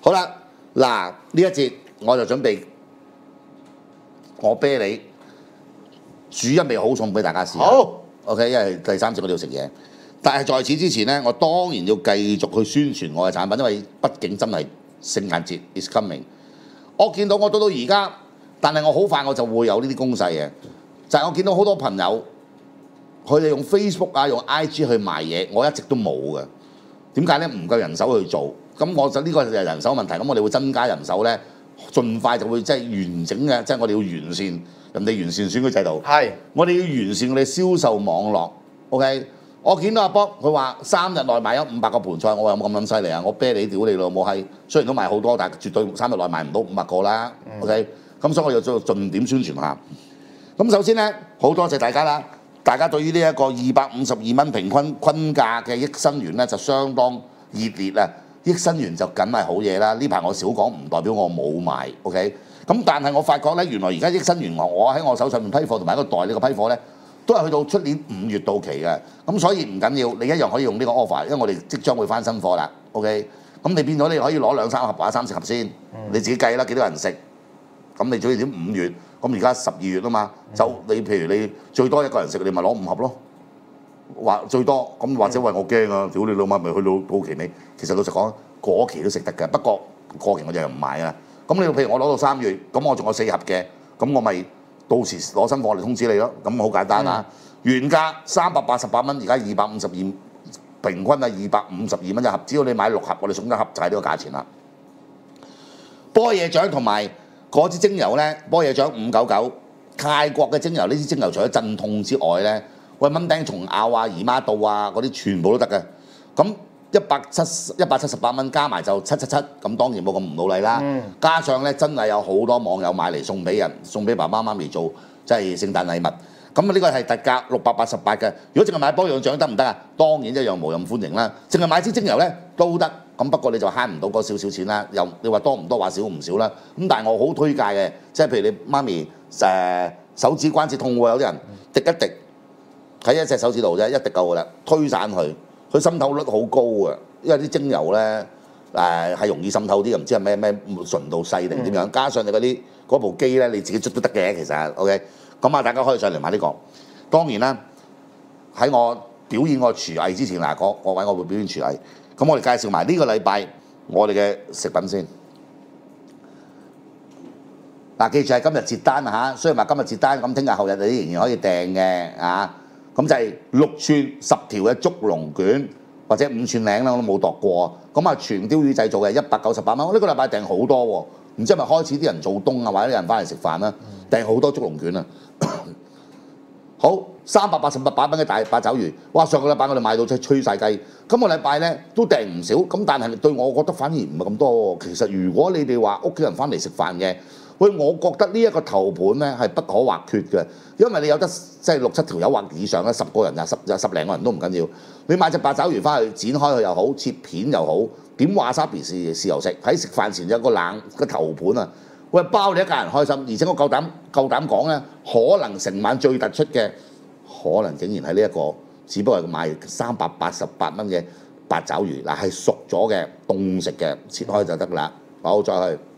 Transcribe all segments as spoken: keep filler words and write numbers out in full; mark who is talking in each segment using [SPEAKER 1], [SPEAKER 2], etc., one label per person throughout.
[SPEAKER 1] 好啦，嗱呢一節我就準備我啤梨煮一味好餸俾大家試下。
[SPEAKER 2] 好
[SPEAKER 1] ，OK， 因為第三節我哋要食嘢。但係在此之前咧，我當然要繼續去宣傳我嘅產品，因為畢竟真係聖誕節 is coming。我見到我到到而家，但係我好快我就會有呢啲攻勢嘅，就係、是、我見到好多朋友佢哋用 Facebook 啊、用 I G 去賣嘢，我一直都冇嘅。點解咧？唔夠人手去做，咁我就呢個就係人手問題。咁我哋會增加人手咧，盡快就會即係完整嘅，即係我哋要完善人哋完善選舉制度。
[SPEAKER 2] 係，
[SPEAKER 1] 我哋要完善我哋銷售網絡。OK。我見到阿波，佢話三日內賣咗五百個盤菜，我有冇咁撚犀利啊？我啤你屌你老母閪！雖然都賣好多，但係絕對三日內賣唔到五百個啦。嗯、OK，咁所以我要做重點宣傳下。咁首先咧，好多謝大家啦！大家對於呢一個二百五十二蚊平均均價嘅益生元咧，就相當熱烈啊！益生元就梗係好嘢啦。呢排我少講唔代表我冇賣。OK，咁但係我發覺咧，原來而家益生元我喺我手上面批貨同埋一個代理嘅批貨咧，都係去到出年五月到期嘅，咁所以唔緊要，你一樣可以用呢個 offer，因為我哋即將會翻新貨啦。OK，咁你變咗你可以攞兩三盒或者三四盒先，你自己計啦，幾多人食？咁你最點五月？咁而家十二月啊嘛，就你譬如你最多一個人食，你咪攞五盒咯，或最多咁或者喂我驚啊，屌你老母咪去到到期尾。其實老實講，過期都食得嘅，不過過期我就唔買啦。咁你譬如我攞到三月，咁我仲有四盒嘅，咁我咪。到時攞新貨嚟通知你咯，咁好簡單啊！嗯、原價三百八十八蚊，而家二百五十二，平均係二百五十二蚊一盒。只要你買六盒，我哋送一盒就係呢個價錢啦。波野醬同埋嗰支精油咧，波野醬五九九，泰國嘅精油呢支精油除咗鎮痛之外咧，喂蚊叮蟲咬啊、姨媽到啊嗰啲全部都得嘅。咁一百七一百七十八蚊加埋就七七七，咁當然冇咁唔努力啦。嗯、加上咧真係有好多網友買嚟送俾人，送俾爸爸媽咪做即係聖誕禮物。咁啊呢個係特價六百八十八嘅。如果淨係買波養獎得唔得啊？當然一樣無任歡迎啦。淨係買支精油咧都得，咁不過你就慳唔到嗰少少錢啦。又你話多唔多話少唔少啦。咁但係我好推介嘅，即係譬如你媽咪誒、呃、手指關節痛喎，有啲人滴一滴喺一隻手指度啫，一滴夠噶啦，推散佢。佢滲透率好高啊，因為啲精油咧誒係容易滲透啲，唔知係咩咩純度細定點樣。嗯、加上你嗰啲嗰部機咧，你自己捽都得嘅，其實 OK。咁啊，大家可以上嚟買呢、呢個。當然啦，喺我表演我廚藝之前嗱，各各位我會表演廚藝。咁我哋介紹埋呢個禮拜我哋嘅食品先。嗱，記住係今日截單啊嚇，雖然話今日截單，咁聽日後日你仍然可以訂嘅啊。咁就係六寸十條嘅竹籠卷，或者五寸領啦，我都冇度過。咁啊，全鯛魚製造嘅一百九十八蚊。我呢個禮拜訂好多喎，唔知係咪開始啲人做冬啊，或者啲人翻嚟食飯啦，訂好多竹籠卷啊。好，三百八十八蚊嘅大八爪魚，哇！上個禮拜我哋買到真係吹晒雞。今個禮拜咧都訂唔少，咁但係對我覺得反而唔係咁多喎。其實如果你哋話屋企人翻嚟食飯嘅，喂，我覺得呢一個頭盤咧係不可或缺嘅，因為你有得即係六七條友或以上咧，十個人啊，十十零個人都唔緊要。你買隻八爪魚翻去剪開佢又好，切片又好，點話沙皮豉豉油食，喺食飯前有個冷個頭盤啊，喂，包你一家人開心。而且我夠膽夠膽講咧，可能成晚最突出嘅，可能竟然係呢一個，只不過係賣三百八十八蚊嘅八爪魚，嗱係熟咗嘅凍食嘅，切開就得啦。好，再去。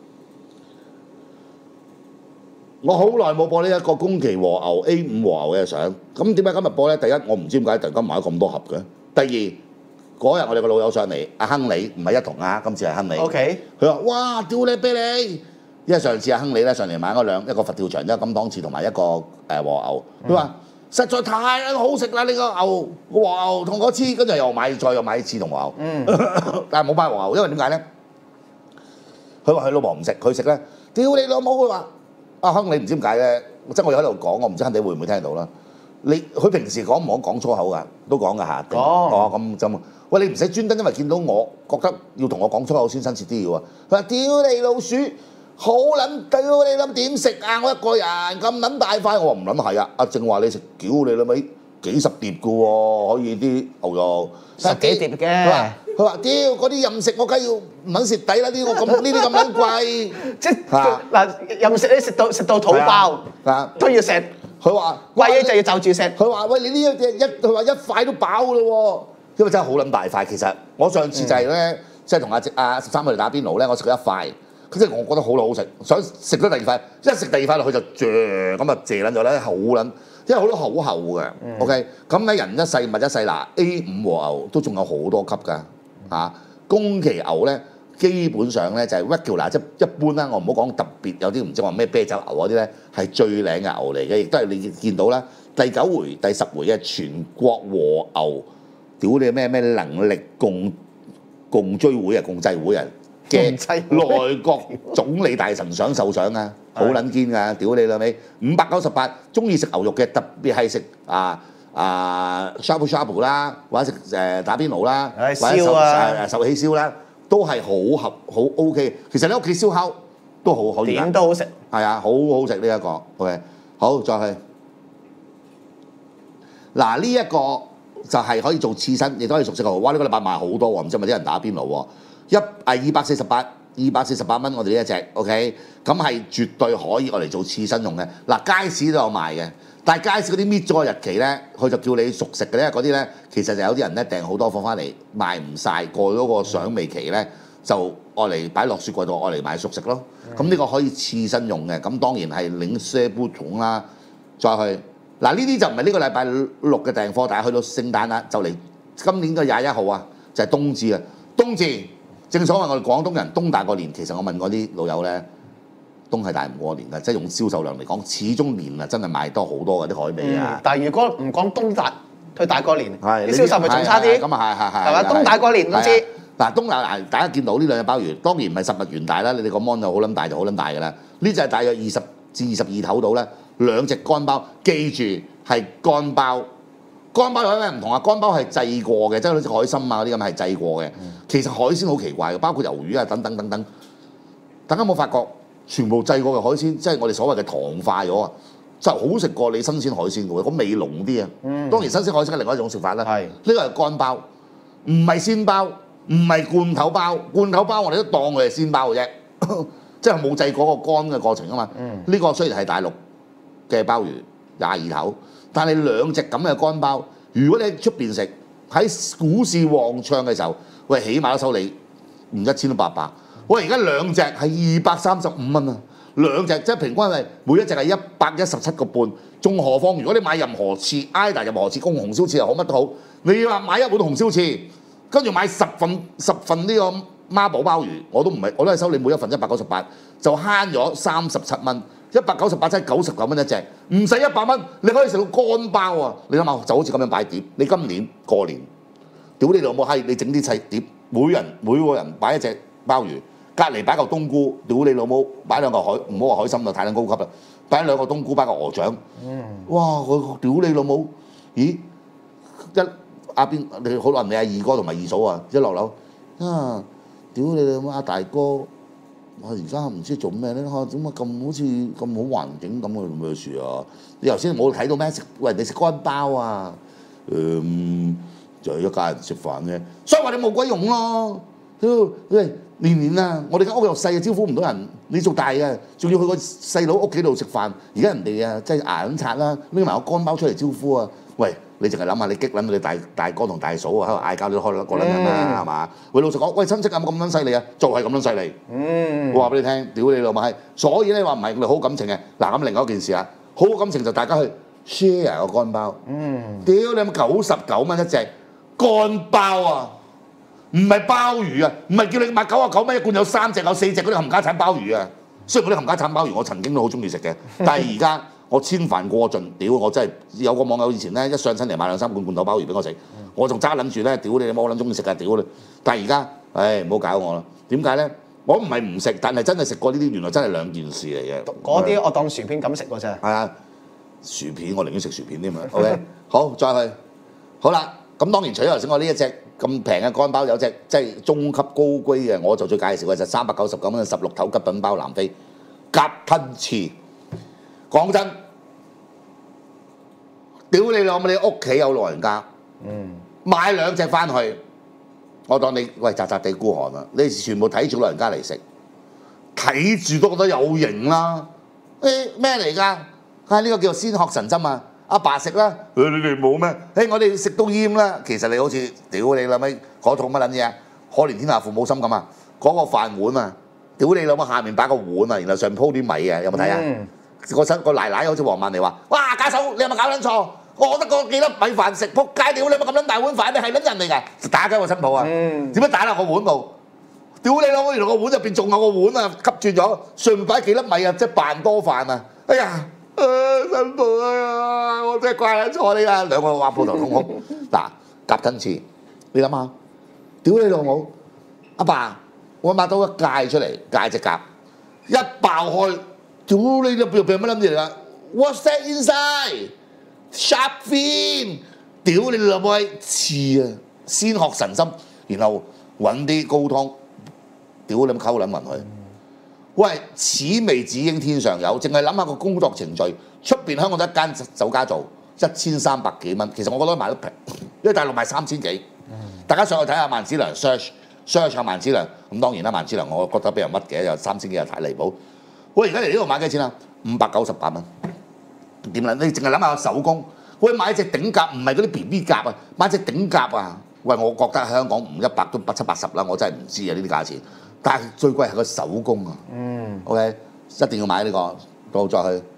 [SPEAKER 1] 我好耐冇播呢一個宮崎和牛 A 五和牛嘅相，咁點解今日播咧？第一，我唔知點解突然間買咗咁多盒嘅。第二，嗰日我哋個老友上嚟，阿亨利唔係一同啊，今次係亨利。OK。佢話：哇，屌你俾你！因為上次阿亨利咧上嚟買咗兩一個佛跳牆、一個金湯匙同埋一個誒和牛。佢話：實在太好食啦！呢個牛和牛同我黐，跟住又買再又買翅同和牛。嗯。但係冇買和牛，因為點解咧？佢話佢老婆唔食，佢食咧，屌你老母！佢話。阿亨，你唔知點解咧？即係我喺度講，我唔知亨利會唔會聽到啦。你佢平時講唔好講粗口㗎，都講㗎嚇。哦，咁就喂，你唔使專登，因為見到我覺得要同我講粗口先親切啲嘅喎。佢話：屌你老鼠，好撚屌你諗點食啊！我一個人咁撚大塊，我話唔撚係啊！阿正話你食，屌你老味幾十碟嘅喎，可以啲牛肉
[SPEAKER 2] 十幾碟嘅。
[SPEAKER 1] 佢話：屌嗰啲任食，我梗係要唔撚蝕底啦！呢個咁呢啲咁撚貴，
[SPEAKER 2] 即係嗱任食你食到食到肚爆，都要食。佢話貴嘢就要就住食。佢話：喂，你呢一一佢話一塊都飽嘅咯喎，因為真係好撚大塊。其實我上次就係咧
[SPEAKER 1] 即係同阿阿十三佢哋打邊爐咧，我食咗一塊，即係我覺得好好食，想食咗第二塊，一食第二塊落去就嚼咁啊，謝撚咗咧，好撚，因為好多好厚嘅。嗯、OK， 咁咧人一世物一世嗱 A 五和牛都仲有好多級㗎嚇、啊，宮崎牛咧。基本上咧就係 regular，即係一般啦。我唔好講特別，有啲唔知話咩啤酒牛嗰啲咧係最靚嘅牛嚟嘅，亦都係你見到啦。第九回、第十回嘅全國和牛，屌你咩咩能力共共追會啊、共濟會啊嘅內閣總理大臣想受賞啊，好撚堅㗎！屌你老味，五百九十八，中意食牛肉嘅，特別係食啊啊 shabu shabu 啦，或者食誒打邊爐啦，或者壽誒壽喜燒啦。都係好合好 OK， 其實你屋企燒烤都好可以，
[SPEAKER 2] 點都好食。
[SPEAKER 1] 係啊，好好食呢一個 OK。好，再去嗱呢一個就係可以做刺身，亦都可以熟食嘅。哇！呢、這個禮拜賣好多喎，唔知係咪啲人打邊爐喎？一係二百四十八，二百四十八蚊我哋呢一隻 OK， 咁係絕對可以我嚟做刺身用嘅。嗱街市都有賣嘅。但係街市嗰啲搣咗個日期咧，佢就叫你熟食嘅咧，嗰啲咧其實就有啲人咧訂好多貨翻嚟賣唔晒，過咗個賞味期咧就愛嚟擺落雪櫃度，愛嚟買熟食咯。咁呢、嗯、個可以刺身用嘅，咁當然係領些杯桶啦。再去嗱呢啲就唔係呢個禮拜六嘅訂貨，但係去到聖誕啦，就嚟今年嘅廿一號啊，就係、是、冬至啊。冬至正所謂我哋廣東人冬大過年，其實我問過啲老友咧。冬係大唔過年嘅，即係用銷售量嚟講，始終年啊真係賣多好多嘅啲海味啊、嗯。但係
[SPEAKER 2] 如果唔講冬大，佢大過年，啲銷售咪仲差啲。
[SPEAKER 1] 咁啊係係係。係
[SPEAKER 2] 嘛？冬大過年唔知。
[SPEAKER 1] 嗱冬大大家見到呢兩隻鮑魚，當然唔係十日元大啦，你哋個 mon 就好撚大就好撚大㗎啦。呢就係大約二十至二十二頭到咧，兩隻乾鮑，記住係乾鮑。乾鮑有咩唔同啊？乾鮑係製過嘅，即係好似海參啊嗰啲咁係製過嘅。嗯、其實海鮮好奇怪嘅，包括魷魚啊等等等等。大家有冇發覺？全部製過嘅海鮮，即係我哋所謂嘅糖化咗啊，就好食過你新鮮海鮮嘅喎，個味濃啲啊。嗯、當然新鮮海鮮係另外一種食法啦。係呢個係乾鮑，唔係鮮鮑，唔係罐頭鮑。罐頭鮑我哋都當佢係鮮鮑嘅啫，即係冇製過個乾嘅過程啊嘛。呢、嗯、個雖然係大陸嘅鮑魚廿二頭，但係兩隻咁嘅乾鮑，如果你喺出邊食，喺股市旺暢嘅時候，喂，起碼都收你唔一千都八百。喂，而家兩隻係二百三十五蚊啊！兩隻即係平均係每一隻係一百一十七個半，仲何況如果你買任何翅，either任何翅，公紅燒翅又好乜都好，你要話買一碗紅燒翅，跟住買十份十份呢個孖寶鮑魚，我都唔係，我都係收你每一份一百九十八，就慳咗三十七蚊，一百九十八即係九十九蚊一隻，唔使一百蚊，你可以食到乾鮑啊！你諗下，就好似咁樣擺碟，你今年過年，屌你老母閪，你整啲細碟，每人每個人擺一隻鮑魚。隔離擺嚿冬菇，屌你老母！擺兩嚿海，唔好話海參就太撚高級啦。擺兩個冬菇，擺個鵝掌，嗯、哇！我屌你老母！咦？一阿邊你好多人，你阿二哥同埋二嫂啊，一落樓啊！屌你老母阿大哥，我而家唔知做咩咧嚇？點解咁好似咁好環境咁嘅咩事啊？你頭先冇睇到咩？食喂人哋食乾鮑啊！誒、嗯，就係一家人食飯嘅，所以話你冇鬼用咯。屌喂！年年啊，我哋間屋又細，招呼唔到人。你做大嘅，仲要去個細佬屋企度食飯。而家人哋啊，即係牙撚刷啦，拎埋個乾鮑出嚟招呼啊！喂，你淨係諗下，你激撚到你大大哥同大嫂啊，喺度嗌交，你都開得過撚人啦，係嘛？喂，老實講，喂親戚有冇咁撚犀利啊？就係咁撚犀利。嗯，我話俾你聽，屌你老母閪！所以咧話唔係我哋好感情嘅。嗱咁另外一件事啊，好感情就大家去 share 個乾鮑。嗯，屌你有冇九十九蚊一隻乾鮑啊！唔係鮑魚啊，唔係叫你買九啊九蚊一罐有三隻有四隻嗰啲冚家產鮑魚啊！雖然嗰啲冚家產鮑魚我曾經都好中意食嘅，但係而家我千帆過盡，屌我真係有個網友以前咧一上親嚟買兩三罐罐頭鮑魚俾我食，我仲揸撚住咧，屌你冇撚中意食啊，屌你！但係而家，唉唔好搞我啦，點解咧？我唔係唔食，但係真係食過呢啲，原來真係兩件事嚟嘅。
[SPEAKER 2] 嗰啲我當薯片咁食喎真係。係
[SPEAKER 1] 啊，薯片我寧願食薯片添啊。OK， 好再去，好啦，咁當然除咗頭先我呢一隻。咁平嘅乾鮑有隻即係中級高規嘅，我就最介紹嘅就三百九十九蚊十六頭吉品鮑南非夾吞翅。講真，屌你老母！你屋企有老人家，嗯，買兩隻翻去，我當你喂扎扎地孤寒啊！你全部睇住老人家嚟食，睇住都覺得有型啦。誒咩嚟㗎？啊呢個叫做仙鶴神針啊！阿爸食啦，誒你哋冇咩？誒我哋食到厭啦。其實你好似屌你啦咪嗰套乜撚嘢啊？ 可憐天下父母心咁啊！嗰、個飯碗啊，屌你老母下面擺個碗啊，然後上面鋪啲米啊，有冇睇啊？
[SPEAKER 2] 嗯
[SPEAKER 1] 個身個奶奶好似黃曼妮話：哇，家嫂你有冇搞撚錯？我得個幾粒米飯食，仆街屌你咪咁撚大碗飯，你係撚人嚟㗎？打緊個新抱啊！點解打落個碗度？屌你老母！原來個碗入邊仲有個碗啊，吸轉咗，上面擺幾粒米啊，即係扮多飯啊！哎呀，啊新抱啊，我真係怪撚錯你啊！兩個話抱頭痛哭，嗱夾親次，你諗下，屌你老母！阿爸，我買到一戒出嚟，戒隻甲，一爆開，屌你入邊乜撚嘢嚟㗎 ？What's that inside？ Shark fin！ 屌你老母閪刺啊！先學神心，然後揾啲高湯，屌你咁溝撚勻佢。喂，此味只應天上有，淨係諗下個工作程序，出邊香港得一間酒家做一千三百幾蚊，其實我覺得賣得平，因為大陸賣三千幾。大家上去睇下萬梓良 search search 下萬梓良，咁當然啦，萬梓良我覺得俾人屈嘅，又三千幾又太離譜。喂，而家嚟呢度買幾錢啊？五百九十八蚊。點啦？你淨係諗下手工，喂買隻頂甲唔係嗰啲 B B 甲啊，買隻頂甲啊！喂，我覺得香港唔一百都八七八十啦，我真係唔知啊呢啲價錢。但係最貴係個手工啊。嗯。OK， 一定要買呢、這個，到再去。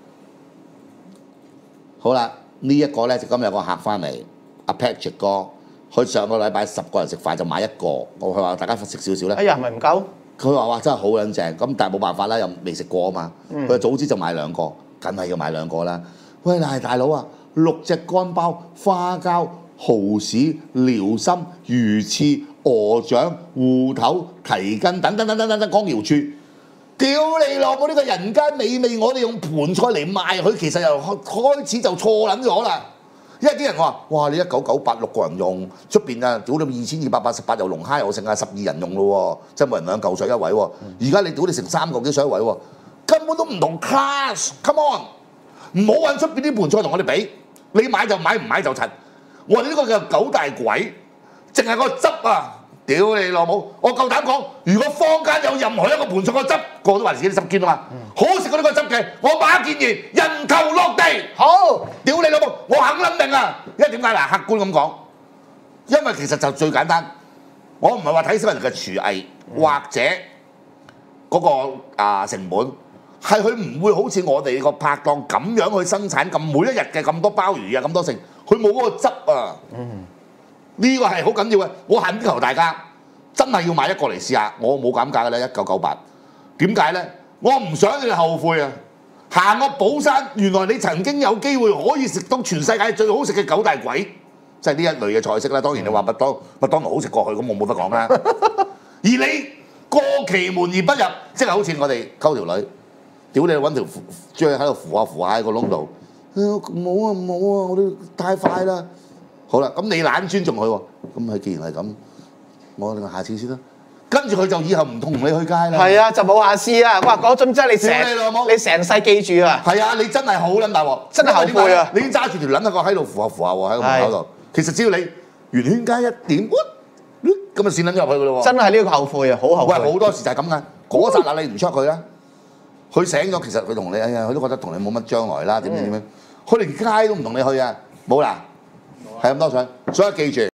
[SPEAKER 1] 好啦，這個、呢一個咧就今日有個客翻嚟，阿 Patrick 哥，佢上個禮拜十個人食飯就買一個，我佢話大家食少少咧。
[SPEAKER 2] 哎呀，係咪唔夠？
[SPEAKER 1] 佢話哇真係好撚正，咁但係冇辦法啦，又未食過啊嘛。佢、嗯、早知就買兩個，梗係要買兩個啦。喂，但係大佬啊，六隻乾包、花膠、蠔豉、遼參、魚翅、鵝掌、芋頭、蹄筋等等等等等等光瑤柱，屌你老母！呢個人間美味，我哋用盤菜嚟賣佢，其實由開始就錯撚咗啦。因為啲人話：哇！你一九九八六個人用，出邊啊屌你二千二百八十八又龍蝦又剩啊十二人用咯喎，真係冇人兩嚿水一位喎。而家你屌你成三個幾水一位喎，根本都唔同 class。Come on！唔好揾出邊啲盤菜同我哋比，你買就買，唔買就塵。我哋呢個叫九大簋，淨係個汁啊！屌你老母！我夠膽講，如果坊間有任何一個盤菜個汁，個個都話自己啲汁堅啊嘛，好食過呢個汁嘅，我馬建言人頭落地。好，屌你老母！我肯撚定啊！因為點解嗱？客觀咁講，因為其實就最簡單，我唔係話睇小人嘅廚藝、嗯、或者嗰、那個啊成本。係佢唔會好似我哋個拍檔咁樣去生產咁每一日嘅咁多鮑魚啊咁多剩，佢冇嗰個汁啊。嗯，呢個係好緊要嘅。我懇求大家真係要買一個嚟試下，我冇減價嘅咧，一九九八。點解咧？我唔想你哋後悔啊！行個寶山，原來你曾經有機會可以食到全世界最好食嘅九大簋，即係呢一類嘅菜式啦。當然你話麥當麥當勞好食過去，咁我冇得講啦。而你過其門而不入，即係好似我哋溝條女。屌你揾條將喺度扶下扶下喺個窿度，冇啊冇啊，我哋太快啦。好啦，咁你懶尊重佢喎，咁佢既然係咁，我哋下次先啦。跟住佢就以後唔同你去街啦。係啊，就冇下次啊！哇，嗰種真係你成你成世記住啊！係啊，你真係好撚大鑊，真係後悔啊！你已經揸住條撚一個喺度扶下扶下喎，喺個門口度。其實只要你圓圈加一點，咁就閃撚咗入去噶咯喎。真係呢個後悔啊，好後悔。喂，好多時就係咁噶，嗰剎那你唔出佢啦。佢醒咗，其實佢同你，哎呀，佢都覺得同你冇乜將來啦，點點點樣，佢連街都唔同你去啊，冇啦，係咁多水，所以記住。